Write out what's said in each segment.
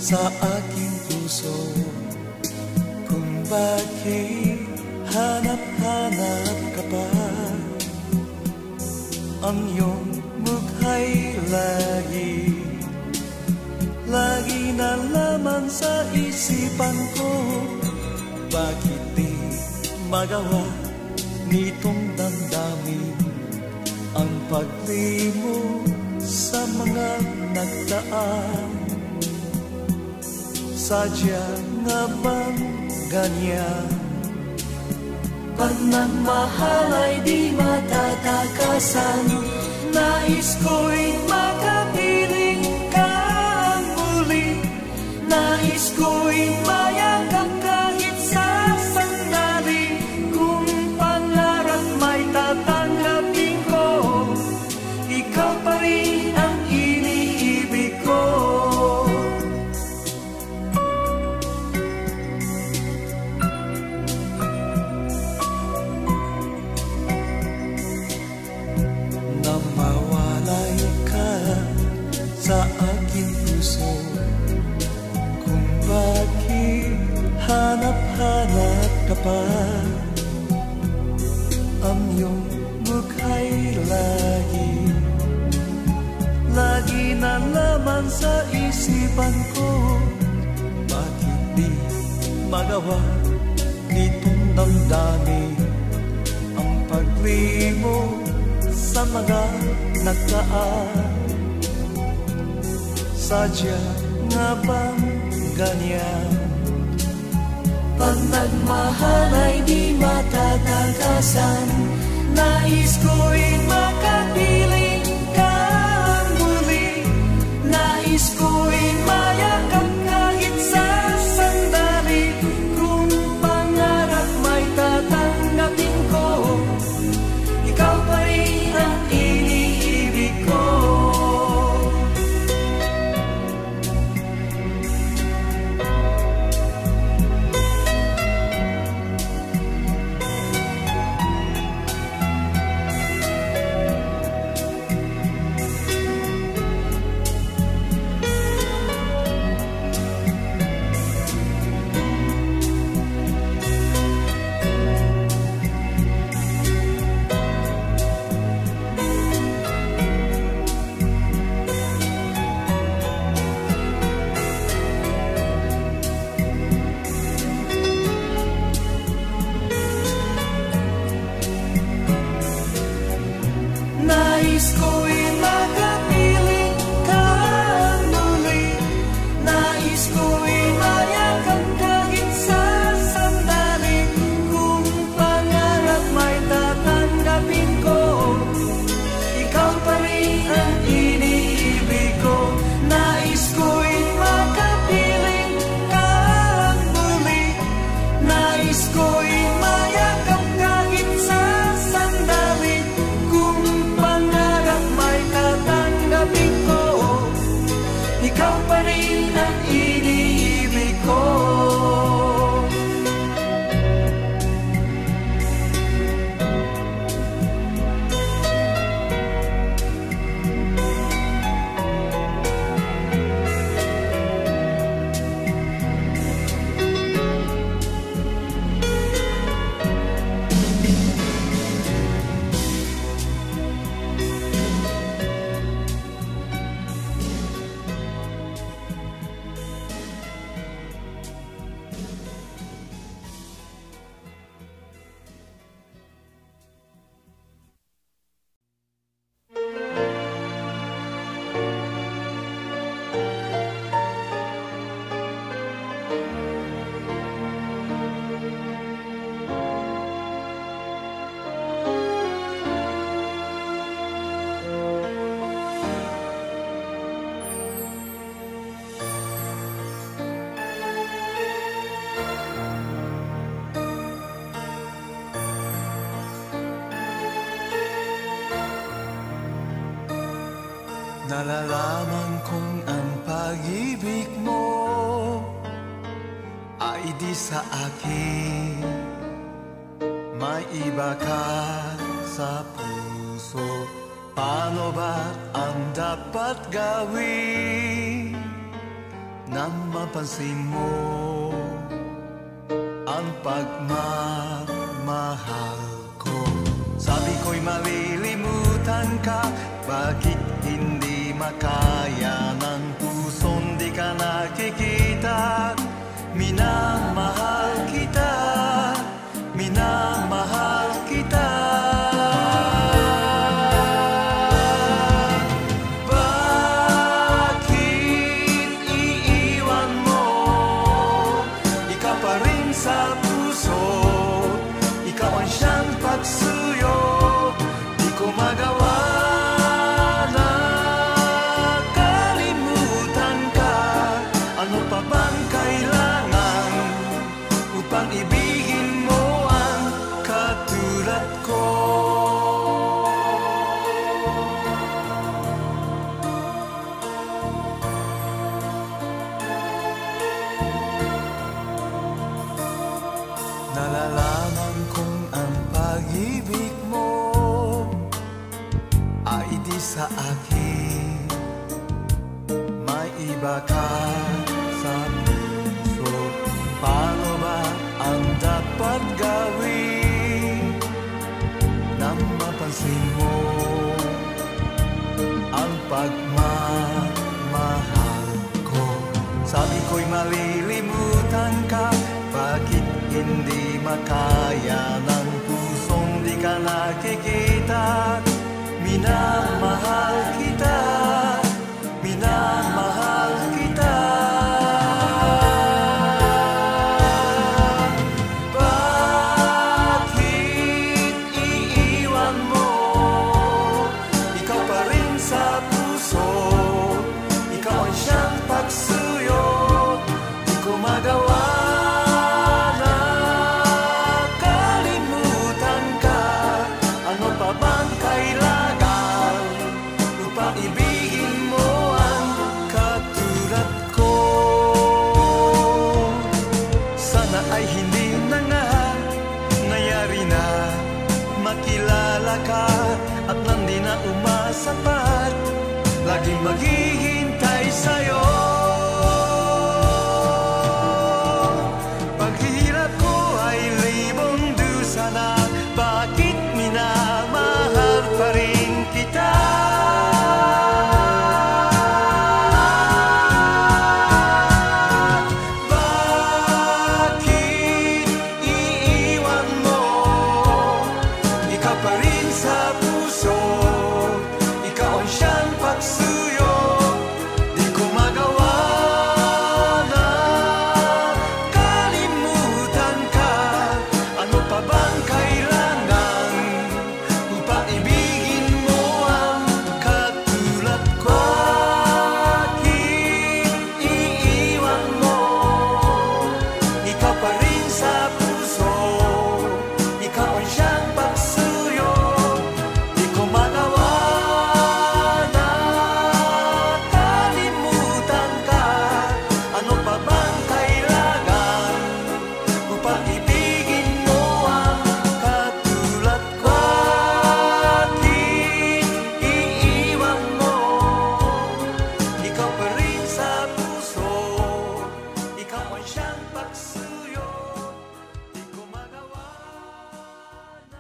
sa aking puso. Kung bakit hanap-hanap ka pa, ang iyong mukha'y lagi na laman sa isipan ko. Bakit di magawa nitong damdamin ang paglimo sa mga nagdaan? Sadya nga bang ganyan? Pagmamahal ay di matatakasan. Nais ko'y makapiling ka muli. Nais ko'y mayakap kahit sa sandali. Kung pangarap may tatanggapin ko, ikaw pa rin ang iniibig ko. Namawalay ka sa aking puso. Kung bakit hanap-hanap ka pa, ang iyong mukha'y lagi na laman sa isipan ko. Bakit di magawa nitong damdamin ang paglimo sa mga nagdaan? Sadya nga bang ganyan? Pag nagmahal ay di matatakasan. Nais ko'y makapiling ka muli. Nais ko'y mayakap kahit sa sandali. Kung pangarap may tatanggapin ko, ikaw pa rin ang iniibig ko. Nais ko'y makapiling ka muli. Nais ko'y mayakap kahit sa sandali. Kung pangarap may tatanggapin ko, ikaw pa rin ang iniibig ko. Nais ko'y makapiling ka muli. Nais ko'y mayakap kahit sa sandali. Kung pangarap may tatanggapin ko, ikaw pa rin ang iniibig ko. Nalalaman kong ang pag-ibig mo ay di sa akin. May iba ka sa puso. Paano ba ang dapat gawin? nang mapansin mo ang pagmamahal ko. Sabi ko'y malilimutan ka, bakit hindi makaya ng pusong di ka nakikita? Minamahal kita, minamahal kita. Bakit iiwan mo? Ikaw pa rin sa puso, ikaw ang siyang pagsuyo. Di ko magawa na kalimutan ka. Ano pa bang kailangan upang ibigin mo ang katulad ko? Nalalaman kong ang pag-ibig mo ay di sa akin. May iba ka sa puso. Paano ba ang dapat gawin nang mapansin mo ang pagmamahal ko? Sabi ko'y malilimutan ka, bakit hindi makaya ng pusong di ka nakikita? Minamahal kita, minamahal kita. Bakit iiwan mo? Ikaw pa rin sa puso, ikaw ang siyang pagsuyo. Di ko magawa na kalimutan ka. Ano pa bang kailangan upang ibigin mo ang katulad ko? Sana ay hindi na nga nangyari na makilala ka at nandi na umasapat, laging maghihintay sa'yo. Paghirap ko ay libong dusa na, bakit minamahal pa rin kita? Bakit iiwan mo? Ikaw pa rin sa puso, ikaw ang siyang pagsuyo. Di ko magawa na kalimutan ka. Ano pa bang kailangan upang ibigin mo ang katulad ko? Bakit iiwan mo? Ikaw pa rin sa puso, ikaw ang siyang pagsuyo. Di ko magawa na kalimutan ka. Ano pa bang kailangan upang ibigin mo ang katulad ko? Bakit iiwan mo? Ikaw pa rin sa puso, ikaw ang siyang pagsuyo. Di ko magawa na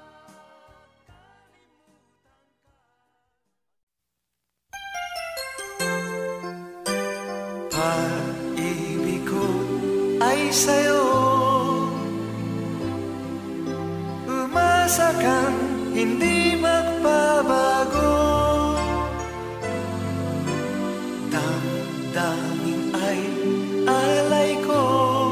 pag-ibig ko ay sa'yo. Umasa kang hindi magbabago. Damdamin ay alay ko,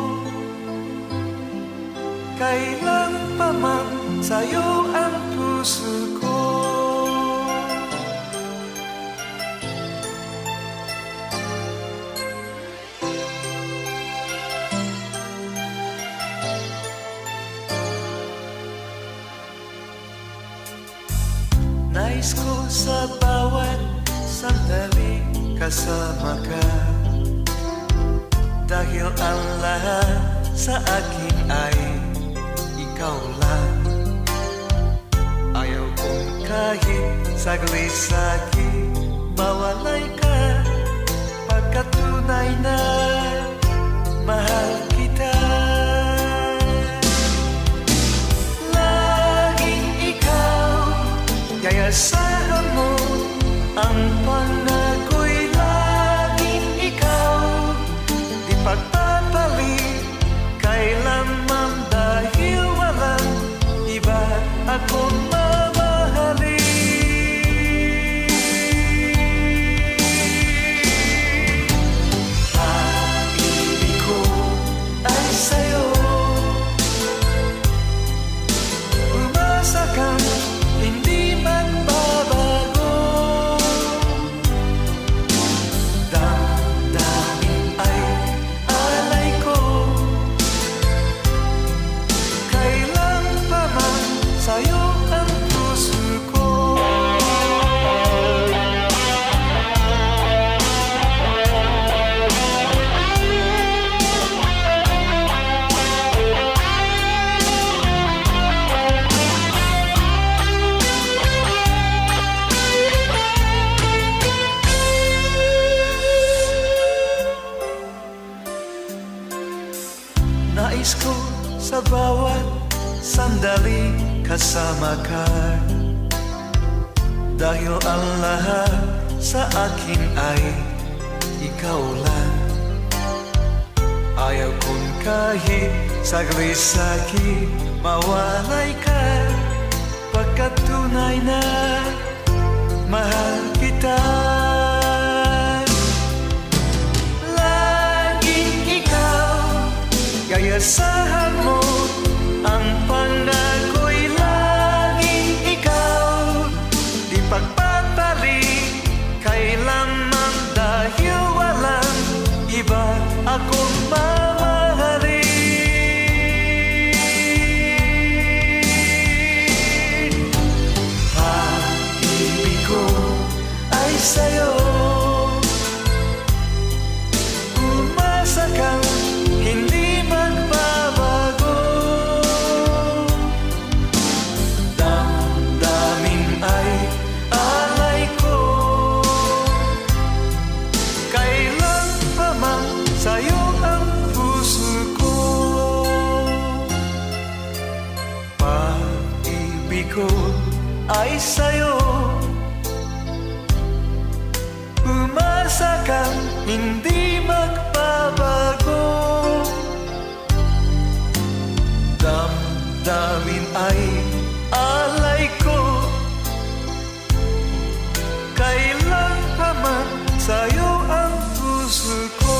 kailan pa man sa'yo ang puso ko. Nais ko sa bawat sandali kasama ka, dahil ang lahat sa akin ay ikaw lang. Ayaw kong kahit saglit sa'kin mawalay ka, pagkatulad tunay na mahal kita. Laging ikaw, yayasahan mo ang pangako'y laging ikaw. Di pagpapalit kailanman dahil walang iba akong mamahalin. Pag-ibig ko ay sa'yo, umasa kang hindi magbabago. Damdamin ay alay ko, kailan pa man sa'yo ang puso ko. Nais ko sa bawat sandali kasama ka, dahil ang lahat sa akin ay ikaw lang. Ayaw kong kahit saglit-saglit mawalay ka, pagkat tunay na mahal kita. Laging ikaw, yayasahan mo ang pangako'y laging ikaw. Di pagpapalit kailanman dahil walang iba akong mamahalin. Pag-ibig ko ay sa'yo, umasa kang hindi magbabago. Damdamin ay alay ko, kailan pa man sa'yo ang puso ko. Pag-ibig ko ay sa'yo, umasa kang hindi magbabago. Damdamin ay alay ko, kailan pa man sa'yo ang puso ko.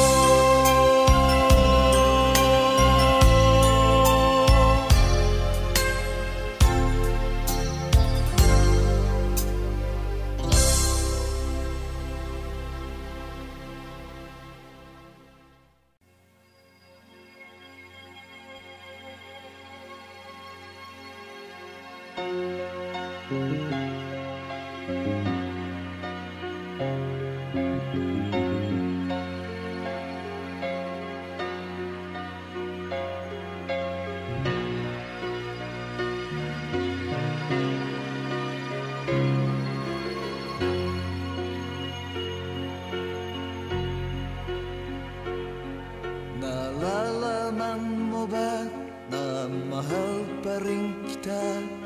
Nalalaman mo ba na mahal pa rin kita,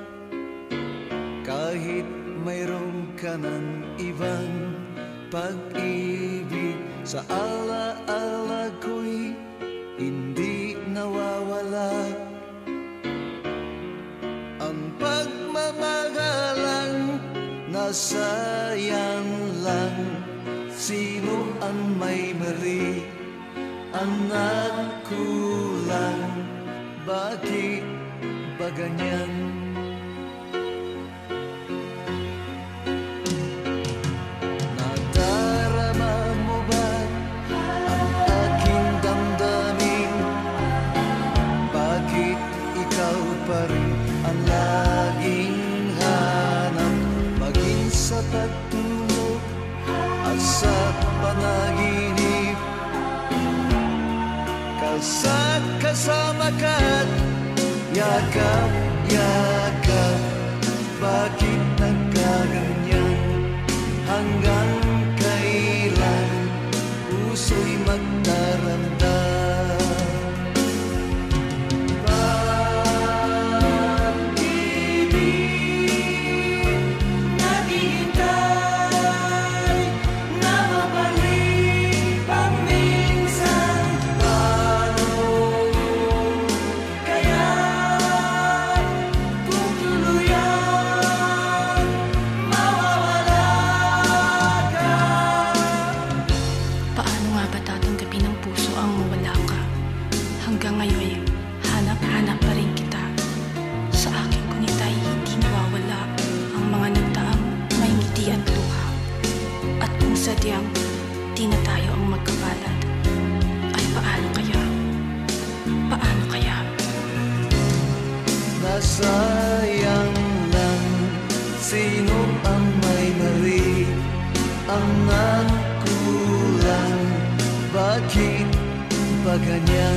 kahit mayroon ka ng ibang pag-ibig? Sa alaala ko'y hindi nawawala ang pagmamahalang nasayang lang. Sino ang may mali? Anak ko lang, bakit ba ganyan? Nadarama mo ba ang aking damdamin? Bakit ikaw pa rin ang laging hanap, maging sa pagtulog at sa panaginip? Kasama ka't yakap-yakap, bakit nagkaganyan? Hanggang kailan puso'y sadyang di na tayo ang magkabalad, ay paano kaya? Paano kaya? Nasayang lang, sino ang may mali? Ang nagkulang, bakit ba ganyan?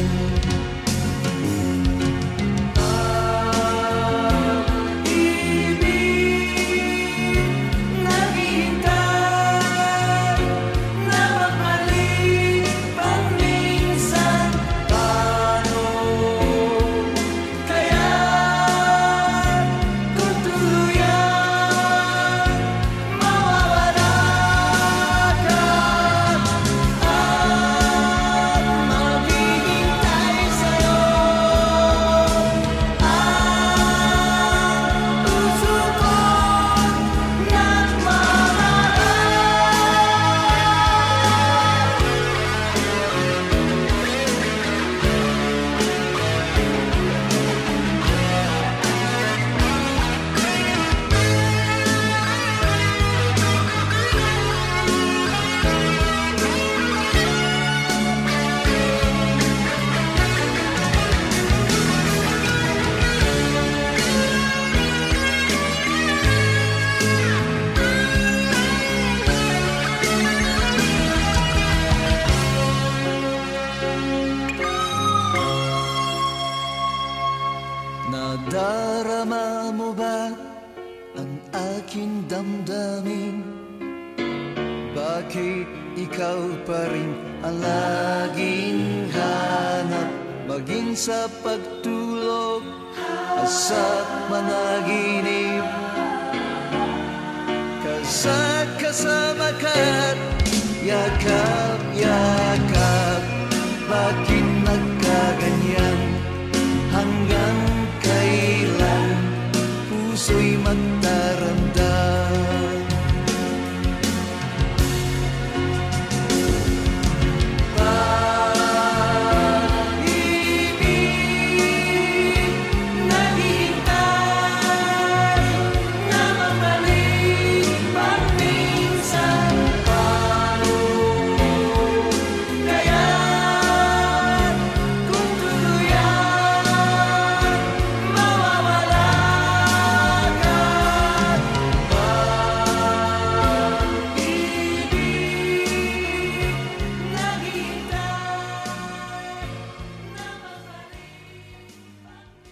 Nadarama mo ba ang aking damdamin? Bakit ikaw pa rin ang laging hanap? Maging sa pagtulog at sa managinip, kasama ka't yakap-yakap. Bakit nagkaganyan? Hanggang kailan puso'y magdaramdam? Pag-ibig naghihintay na mabalik paminsan. Paano kaya kung tuluyan mawawala ka? Pag-ibig naghihintay na mabalik.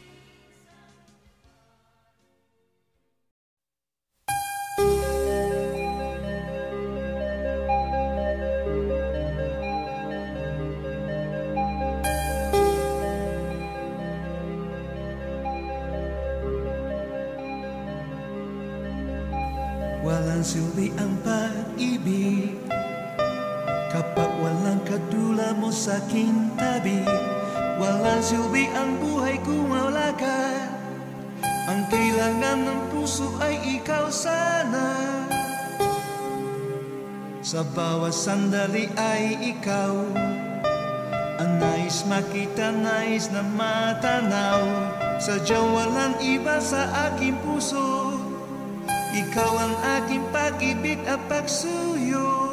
Walang silbi ang pag-ibig kapag walang kadula mo sa aking tabi. Walang silbi ang buhay kung wala ka. Ang kailangan ng puso ay ikaw sana. Sa bawat sandali ay ikaw ang nais makita, nais na matanaw. Sadyang walang iba sa aking puso. Ikaw ang aking pag-ibig at pagsuyo.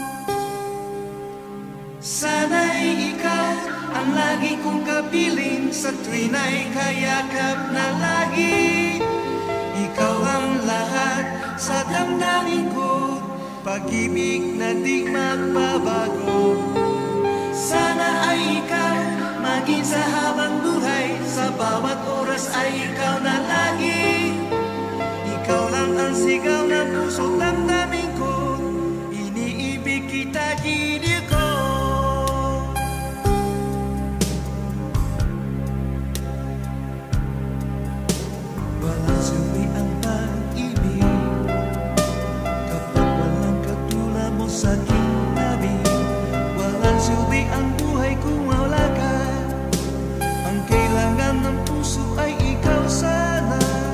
Sana'y ikaw ang lagi kong kapiling sa tuwin ay kayakap na lagi. Ikaw ang lahat sa damdamin ko, pag-ibig na di magbabago. Sana ay ikaw maging sa habang buhay, sa bawat oras ay ikaw na lagi. Ikaw lang ang sigaw ng puso't damdamin ko, iniibig kita, giliw ko. Walang silbi ang pag-ibig kapag walang katulad mo sa aking tabi. Walang silbi ang buhay kung wala ka. Ang kailangan ng puso ay ikaw sana.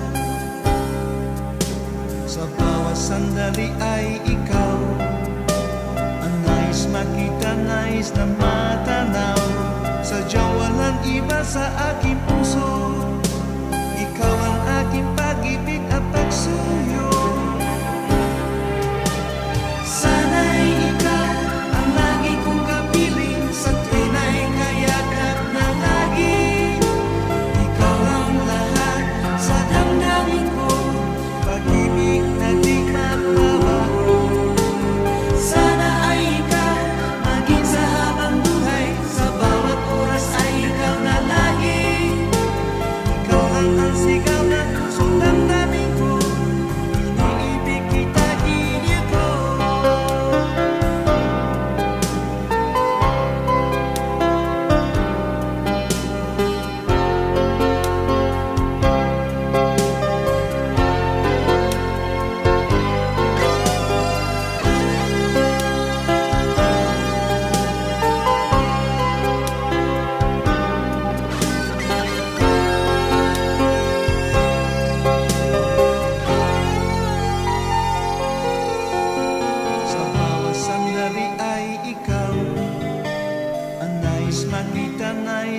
Sa bawat sandali ay ikaw ang nais makita, nais na matanaw. Sadyang walang iba sa aking puso. Ikaw ang aking pag-ibig at pagsuyo. Sana'y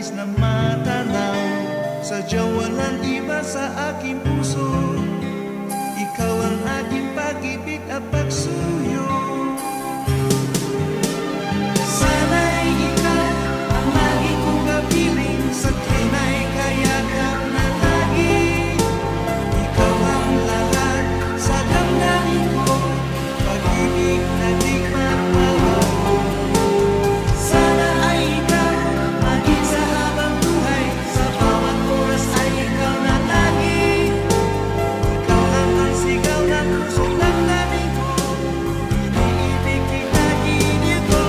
nais na matanaw. Sadyang walang iba sa aking puso, ikaw ang aking pag-ibig at pagsuyo. Sana'y ikaw ang lagi kong kapiling, sa tuwing ay kayakap na lagi. Ikaw ang lahat sa damdamin ko, pag-ibig na di magbabago. Sana ay ikaw maging sa habang buhay, sa bawat oras ay ikaw na lagi. Ikaw lang ang sigaw ng pusong damdamin ko, iniibig kita giliw ko.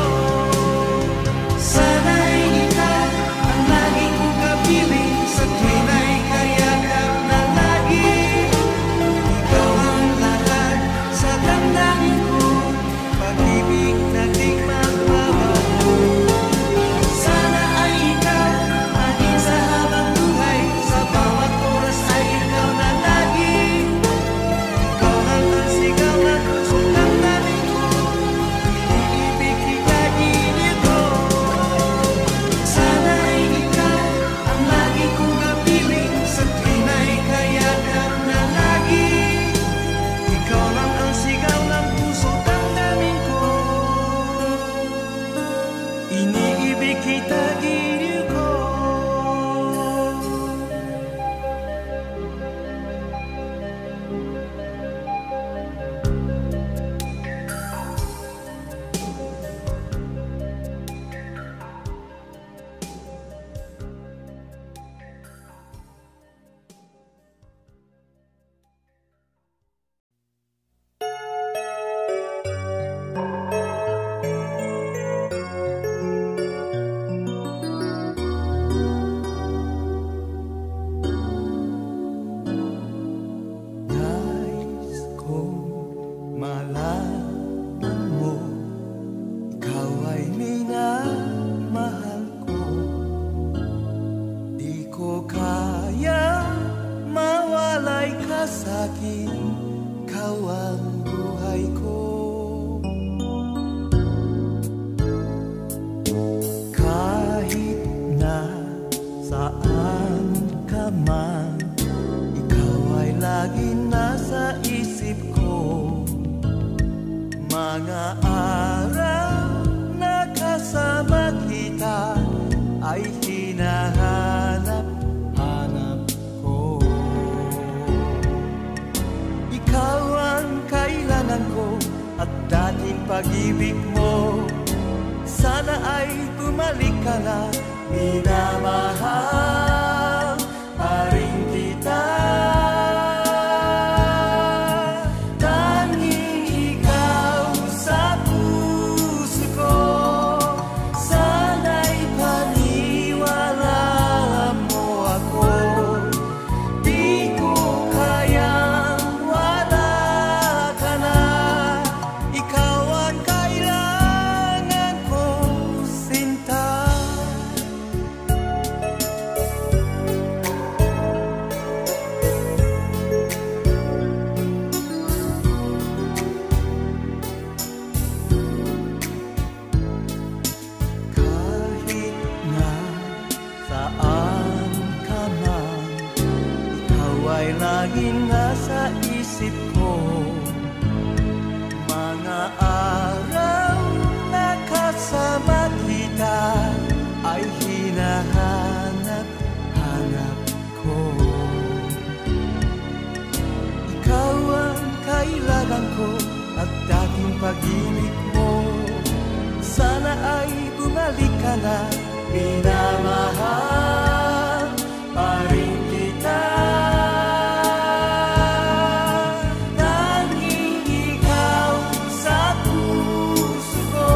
Sana'y ikaw ang lagi kong kapiling, sa tuwing ay kayakap na lagi. Ikaw ang lahat sa damdamin ko, pag-ibig na di magbabago. Sana ay ikaw maging sa habang buhay, sa bawat oras ay ikaw na lagi. Ikaw lang ang sigaw ng pusong damdamin ko, iniibig kita giliw ko. Sana'y ikaw ang lagi kong kapiling, sa tuwing ay kayakap na lagi. Ikaw lang ang sigaw ng pusong damdamin ko, iniibig kita giliw ko. Nais kong malaman mo, ikaw ay minamahal ko. Di ko kaya mawalay ka sa'kin, ikaw ang buhay ko. Kahit na saan ka man, ikaw ay lagi nasa isip ko. Mga araw na kasama kita ay hinahanap-hanap ko. Ikaw ang kailangan ko at dating pag-ibig mo. Sana ay bumalik ka na, minamahal pa rin kita. Tanging ikaw sa puso ko, sana'y paniwalaan mo ako. Di ko kayang wala ka na, ikaw ang kailangan ko, sinta. Kahit na saan ka man, ikaw ay laging nasa isip ko. Mga araw na kasama kita ay hinahanap-hanap ko. Ikaw ang kailangan ko at dating pag-ibig mo. Sana ay bumalik ka na, minamahal pa rin kita. Tanging ikaw sa puso ko,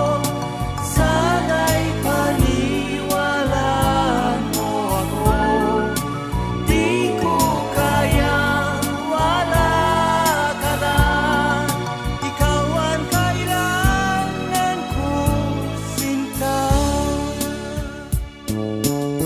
sana'y paniwalaan mo ako. Di ko kayang wala ka na, ikaw ang kailangan ko, sinta.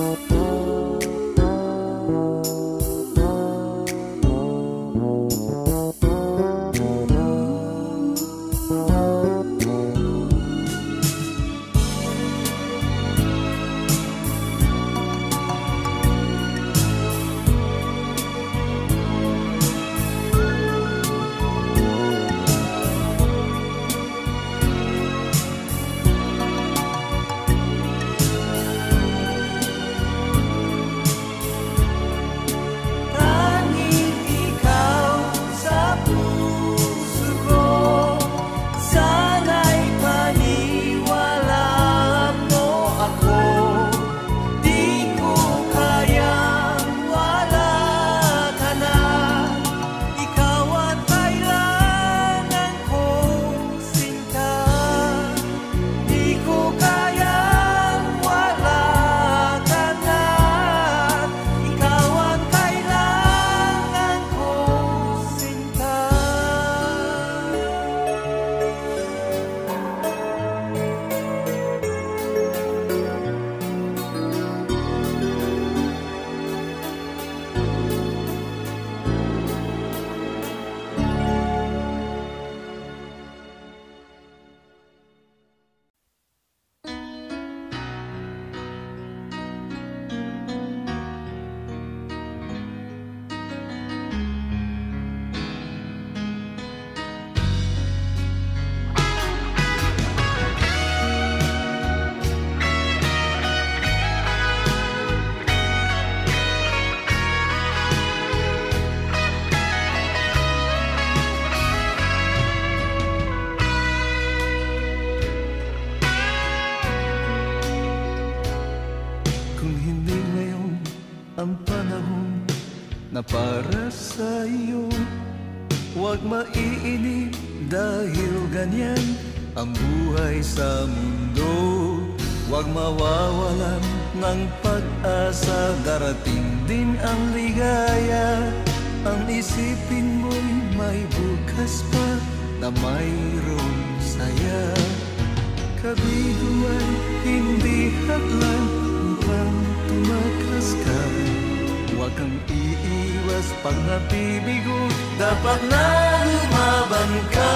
na para sa'yo. Huwag maiinip dahil ganyan ang buhay sa mundo. Huwag mawawalan ng pag-asa, darating din ang ligaya. Ang isipin mo'y may bukas pa na mayroong saya. Kabiguan, hindi hadlang upang tumakas ka. Huwag kang iiwas pag nabibigo, dapat na lumaban ka.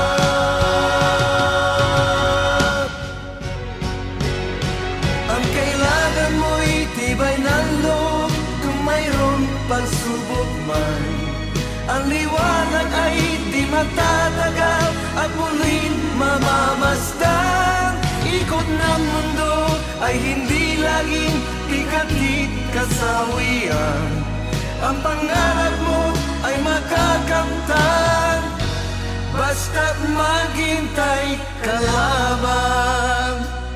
Ang kailangan mo'y tibay ng loob, kung mayroong pagsubok man. Ang liwanag ay di matatagal at muling mamamasdan. Ikot ng mundo ay hindi laging pikakit kasawian. Ang pangarap mo ay makakamtan, basta't maghintay ka lamang.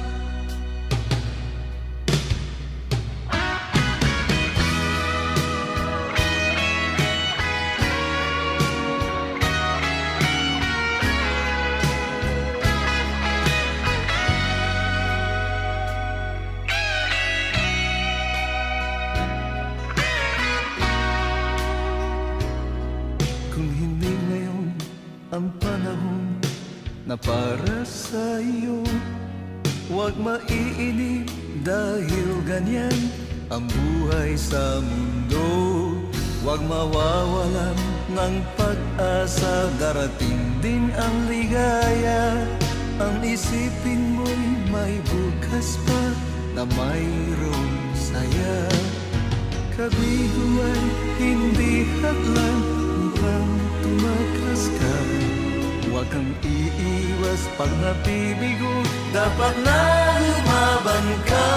Ang panahon na para sa'yo, huwag maiinip dahil ganyan ang buhay sa mundo. Huwag mawawalan ng pag-asa, darating din ang ligaya. Ang isipin mo'y may bukas pa na mayroong saya. Kabiguan, hindi hadlang upang tumakas ka. Huwag kang iiwas pag nabibigo, dapat na lumaban ka.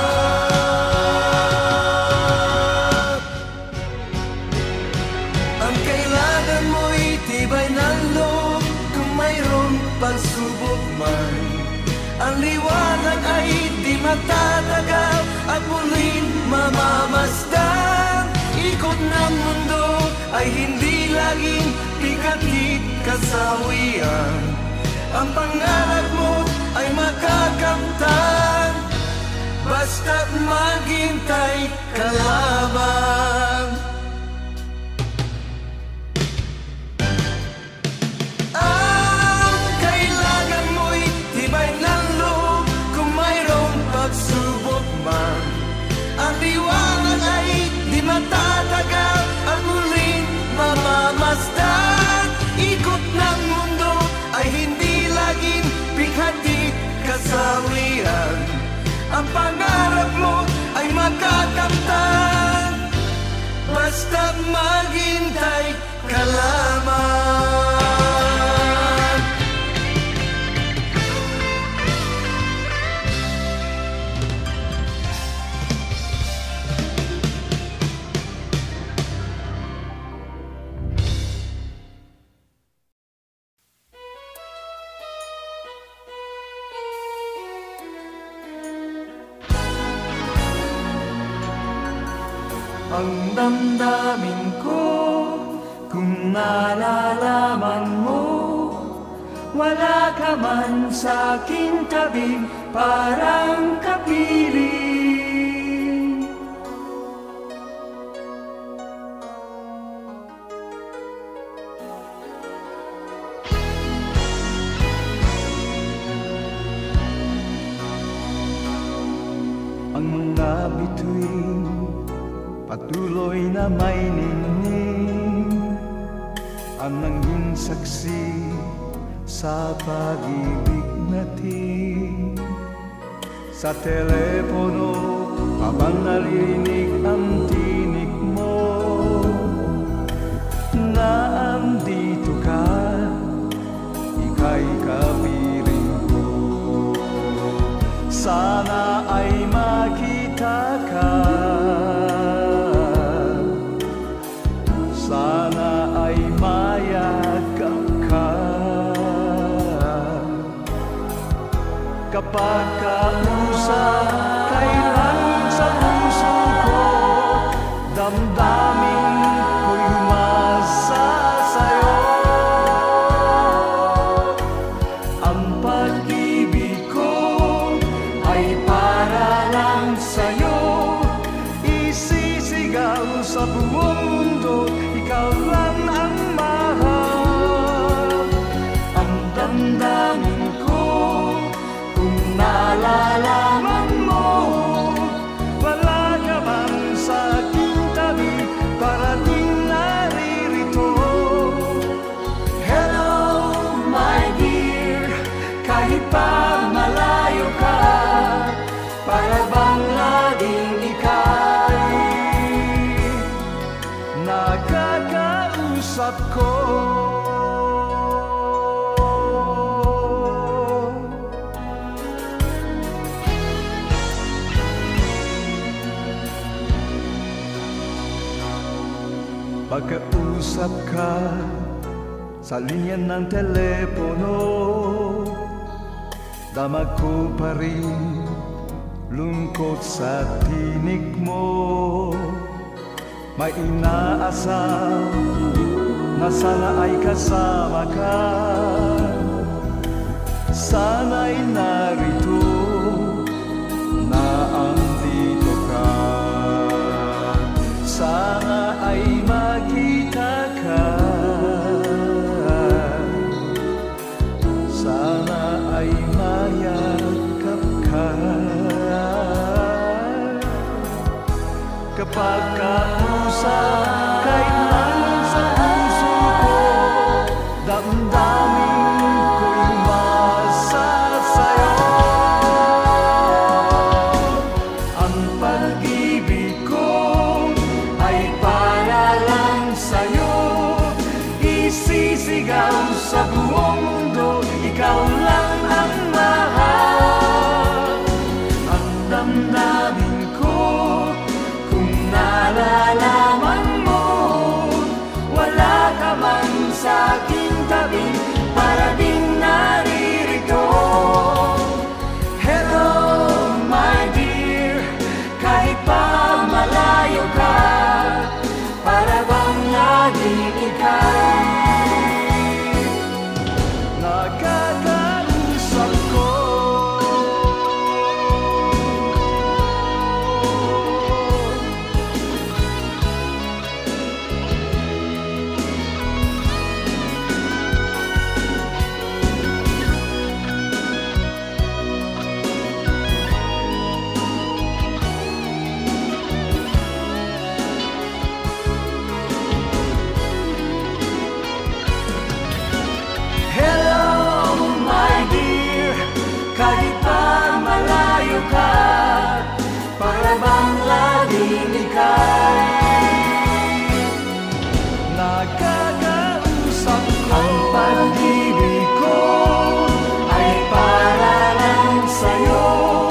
Ang kailangan mo'y tibay ng loob, kung mayroong pagsubok man. Ang liwanag ay di matatagal at muling mamamasdan. Ikot ng mundo ay hindi laging pikakit kasawian. Ang pangarap mo ay makakamtan, basta't maghintay ka lamang. Ang kailangan mo'y tibay ng loob, kung mayroong pagsubok man. Ang liwanag ay di matatagal at muling mamamasdan. Ikot ng mundo ay hindi laging pikakit kasawian. Ang pangarap mo ay makakamtan, basta't maghintay ka lamang. Ang damdamin ko, kung nalalaman mo, wala ka man sa aking tabi, parang kapiling. Ang mga bituin patuloy na may ningning, ang nanging saksi sa pag-ibig natin. Sa telepono habang narinig ang tinig mo, na andito ka, ika'y kapiling ko. Sana ay makita ka, sana ay mayagap ka. Kapag kausap kay lang sa puso ko, damdamin ko'y Makausap ka sa linya ng telepono, damag ko pa rin lungkot sa tinig mo. May inaasam na sana ay kasama ka, sana'y narito na andito ka. Sana ay makita ka, sana ay mayakap ka. Kapag kausap kailan sa puso ko, damdamin ko'y masasayaw. Ang pag-ibig ko ay para lang sa'yo, isisigaw sa buong mundo, ikaw lang ang mahal. Ang damdamin ko kung nalalaman mo, wala ka man sa aking tabi, para din naririto. Hello my dear, kahit pa malayo ka, para bang laging ika'y nakakausap ko. Hello my dear, kahit pa malayo ka, para bang laging ika'y nakakausap ko. Ang pag-ibig ko ay para lang sa'yo,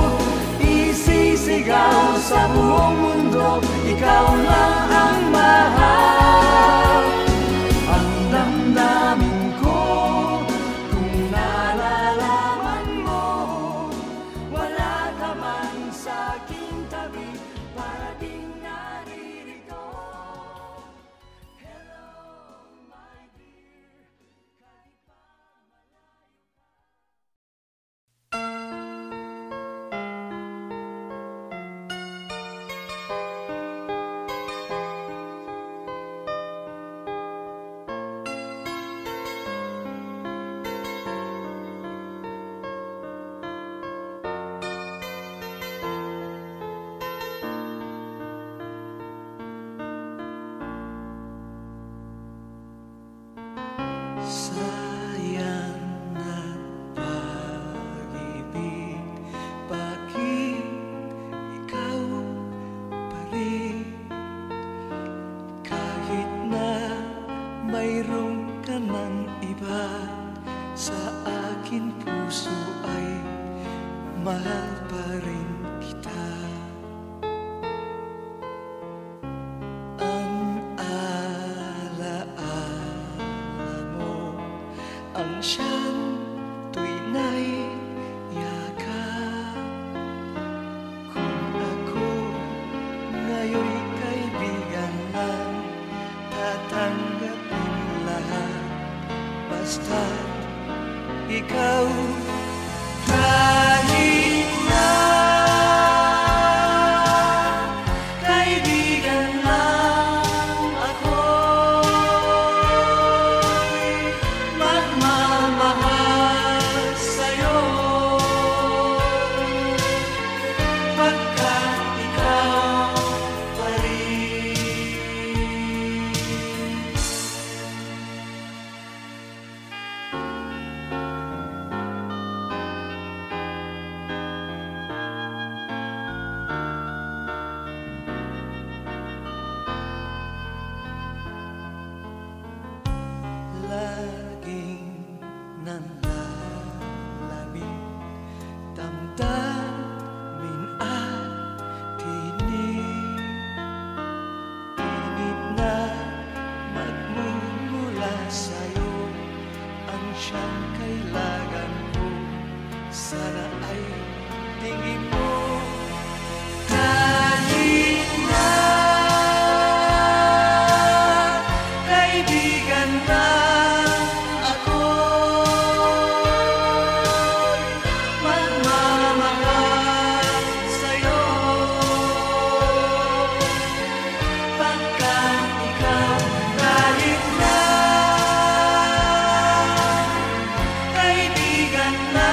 isisigaw sa buong mundo, ikaw lang ang mahal. Ang damdamin ko kung nalalaman mo, wala ka man sa aking tabi, para ding naririto. Hello my dear, kahit pa sayang na pag-ibig, bakit ikaw pa rin? Kahit na mayroon ka ng iba, sa akin puso ay mahal pa rin kita. Ang alaala mo ang siyang tuwina'y yakap. Kung ako ngayon'y kaibigan lang, tatanggapin lahat, basta't ikaw. Kahit na kaibigan lang ako'y magmamahal sa'yo, pagkat ikaw pa rin. siyang kailangan ko. Sana ay tingin mo. Kahit na kaibigan na ako'y magmamahal sa'yo, pagkat ikaw kahit na kaibigan na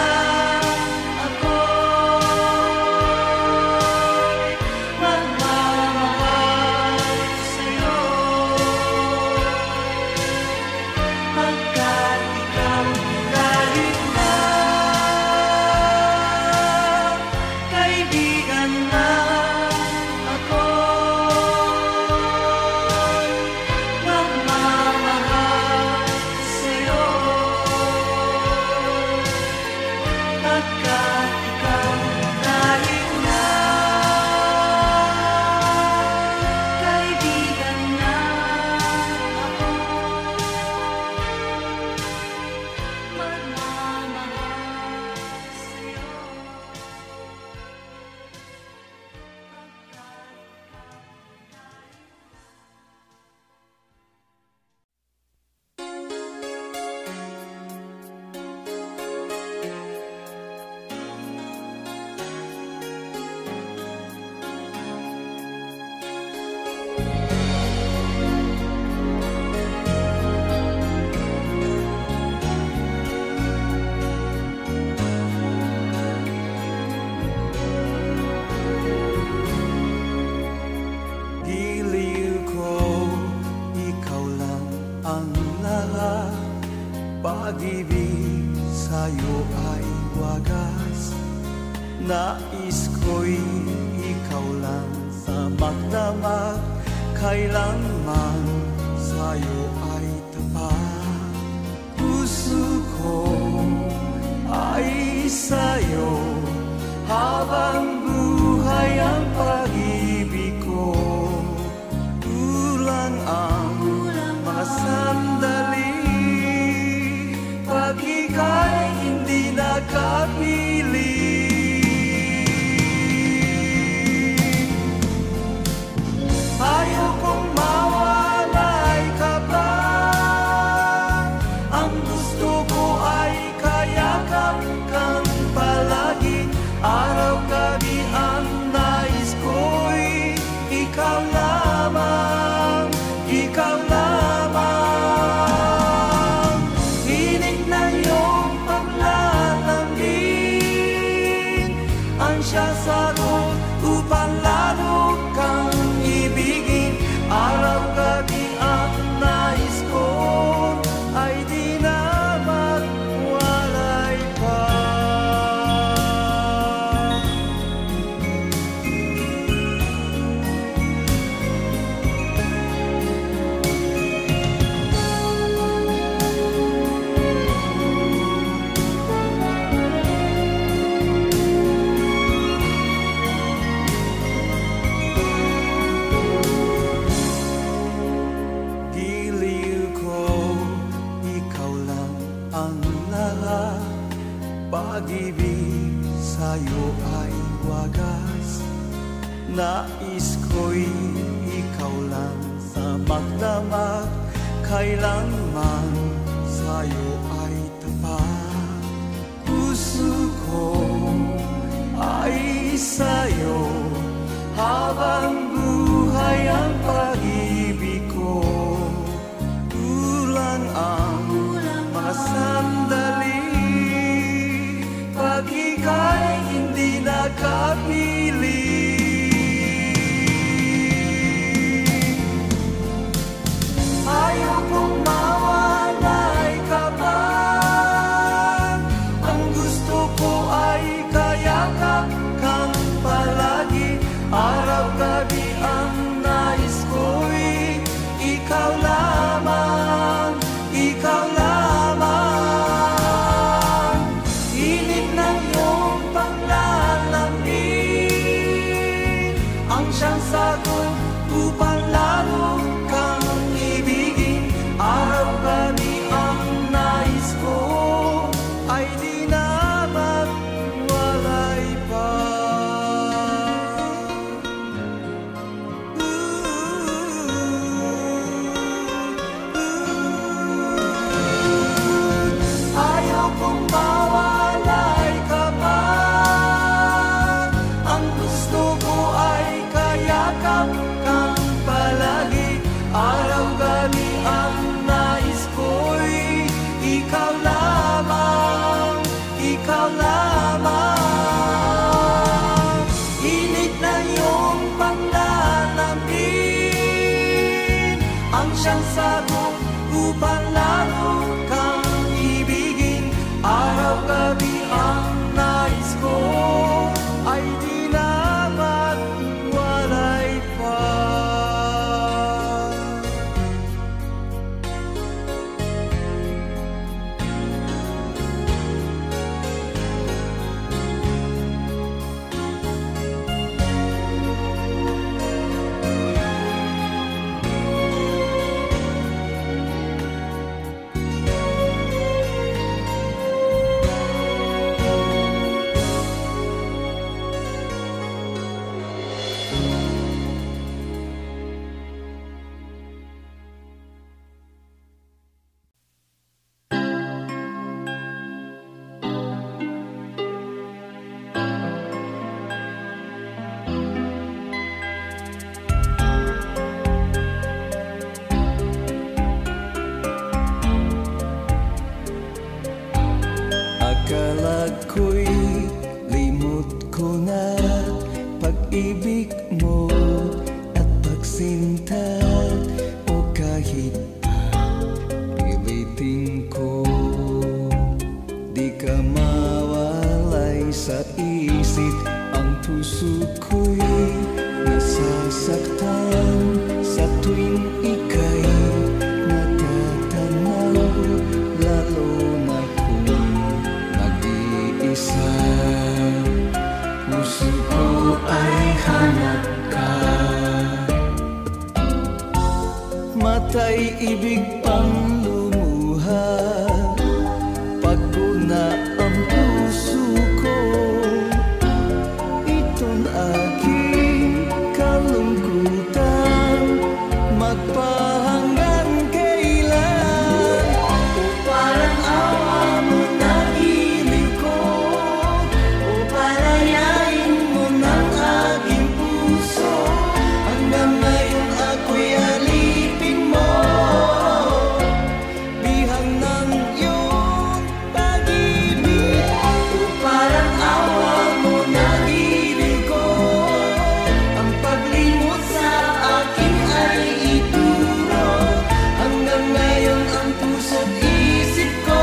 ako'y magmamahal sa'yo, pagkat ikaw kahit na kaibigan na ako'y magmamahal sa'yo, pagkat ikaw kahit na kaibigan na ako'y magmamahal sa'yo, giliw ko, ikaw lang ang lahat. Pag-ibig sa'yo ay wagas. Nais ko'y ikaw lang sa magdamag. Kailanman sa'yo ay tapat. Puso ko ay sa'yo, habang buhay ang pag-ibig ko. Kulang ang mga sandali, pag ika'y hindi nakapili. Ayokong mawalay ka pa, ang gusto ko ay kayakap kang palagi. Araw-gabi ang nais ko'y ikaw lamang, ikaw lamang. Hinig na iyong paglalambing, ang siya sagot upang lalo kang ibigin. Araw-gabi ang nais ko ay di na magwalay pa. Giliw ko, ikaw lang ang lahat. Pag-ibig sa'yo ay wagas. Nais ko'y ikaw lang sa magdamag. Kailanman sa'yo ay tapat. Puso ko ay sa'yo, habang buhay ang pag-ibig ko. Kulang ang mga sandali, pag ika'y hindi nakapili. Ayokong mawalay ka pa, ako'y limot ko na pag-ibig mo at pagsinta. O kahit pa pilitin ko, di ka mawalay sa isip. Ang puso ko'y nasasaktan sa tuwing ika'y natatanaw, lalo na kung nag-iisa. Puso ko ay hanap ka, matay ibig pang lumuha. Pagod na ang puso ko, itong aking kalungkutan, magpahanggang kailan. O parang awa mo na hiling ko, o palayain mo ng aking puso. Hanggang ngayon ako'y alipin mo, bihag ng iyong pag-ibig. O parang awa mo na hiling ko, ang paglimot sa akin ay ituro. Hanggang ngayon ang puso't isip ko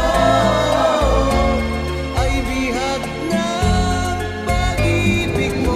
ay bihag ng pag-ibig mo.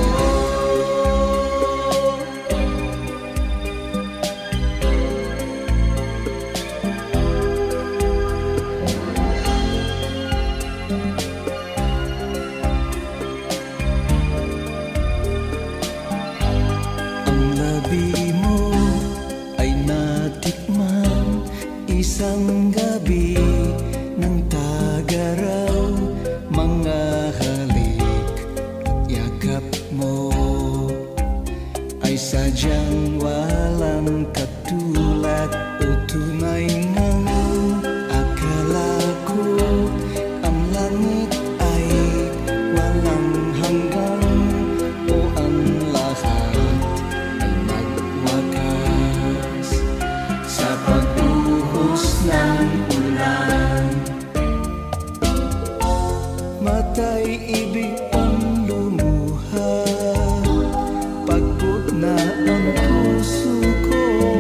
Ang labi mo ay natikman isang gabi ng tagaraw. Mga halik at yakap mo ay sadyang walang katulad. O tunay ngang akala ko ang langit ay walang hanggan. O ang lahat ay nagwakas sa pagbuhos ng ulan. Matay ibig ang lumuha, pagod na ang puso ko.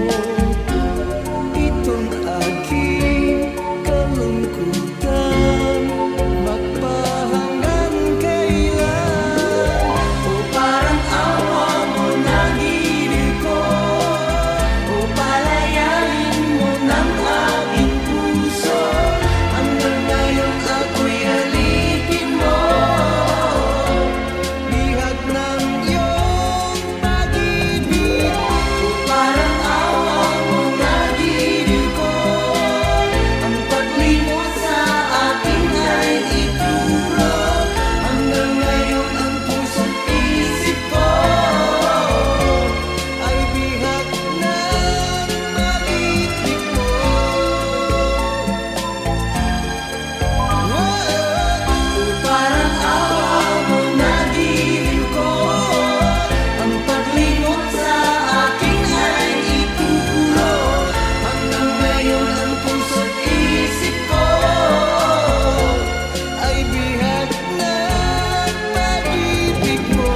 Itong aking kalungkutan, magpahanggang kailan. O parang awa mo na hiling ko, o palayain mo ng aking puso. Hanggang ngayon ako'y alipin mo, bihag ng iyong pag-ibig. O parang awa mo na hiling ko, ang paglimot sa akin ay ituro. Hanggang ngayon ang puso't isip ko ay bihag ng pag-ibig mo. O parang awa mo na hiling ko, ang paglimot sa akin ay ituro. Hanggang ngayon ang puso't isip ko ay bihag ng pag-ibig mo.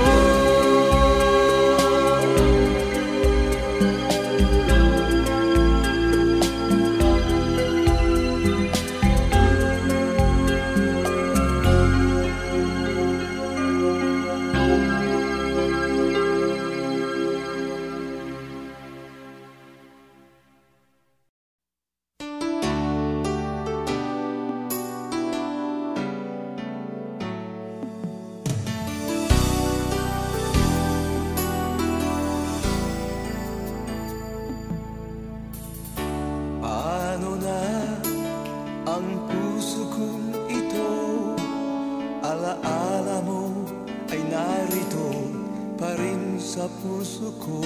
Paano na ang puso kong ito? Alaala mo ay narito pa rin sa puso ko.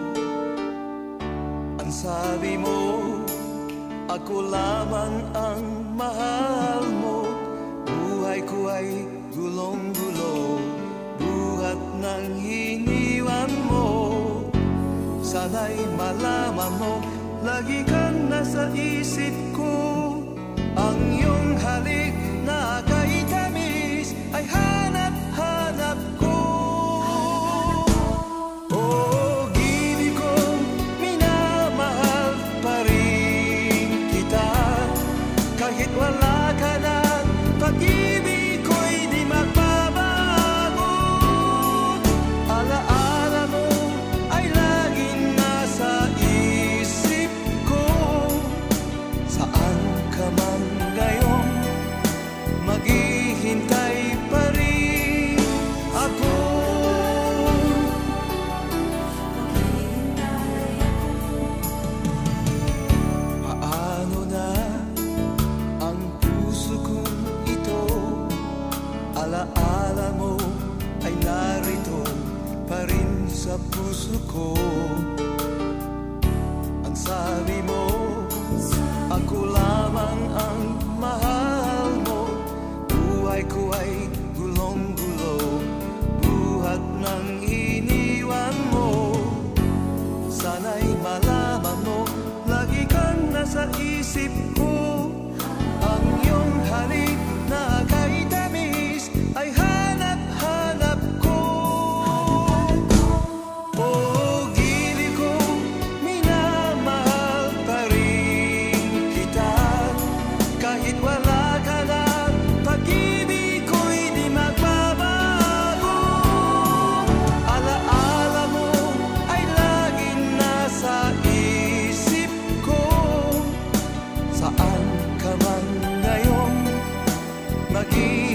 Ang sabi mo, ako lamang ang mahal mo. Buhay ko ay gulong-gulo, buhat ng hiniwan mo. Sana'y malaman mo, lagi kang nasa isip ko. Ang iyong halik na kay tamis alaala mo ay narito pa rin sa puso ko. Ang sabi mo, ako lamang ang mahal mo. Buhay ko ay gulong-gulo, buhat ng iniwan mo. Sana'y malaman mo, lagi kang nasa isip ko. Ang iyong halik na kay tamis ay hanap-hanap ko. Oh, giliw ko, minamahal pa rin kita. Kahit wala ka na, pag-ibig ko'y di magbabago. Alaala mo ay laging nasa isip ko. Saan ka man ngayon, mag-iingat